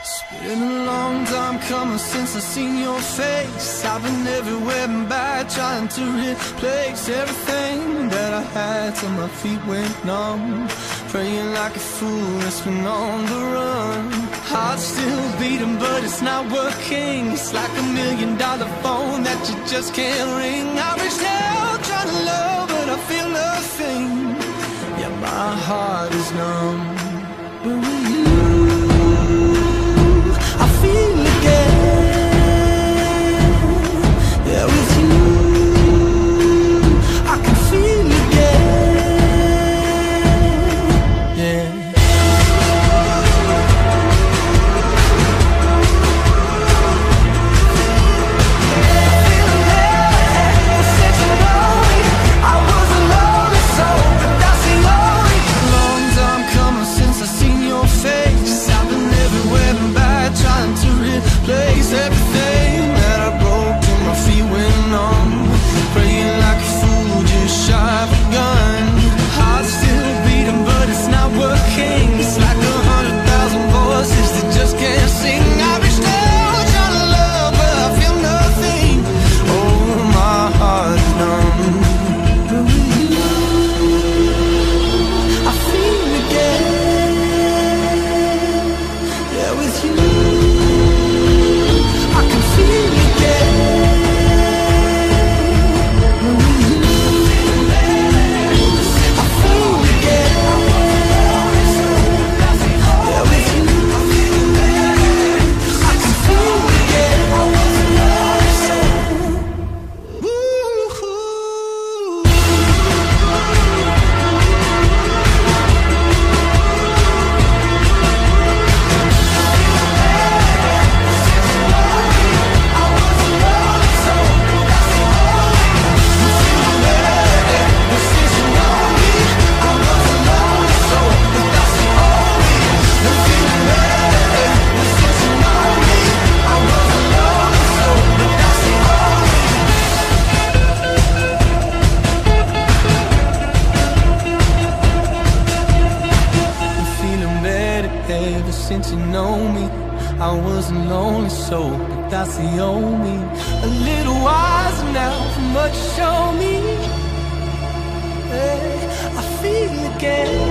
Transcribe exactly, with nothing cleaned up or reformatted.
It's been a long time coming since I seen your face. I've been everywhere and back, trying to replace everything that I had till my feet went numb. Praying like a fool that's been on the run. Heart still beating but it's not working. It's like a million dollar phone that you just can't ring. I reached out trying to love but I feel nothing. Yeah, my heart is numb. But with you I feel again. Yeah, with you I can feel again. Yeah. Place everything that I broke till my feet went numb. Praying like a fool, just shy of a gun. Heart still beating but it's not working. It's like a hundred thousand voices that just can't sing. I reached out trying to love but I feel nothing. Oh, my heart is numb. But with you I feel again. Yeah, with you ever since you know me. I wasn't lonely so, but that's the only. A little wiser now from what you show me. Hey, I feel again.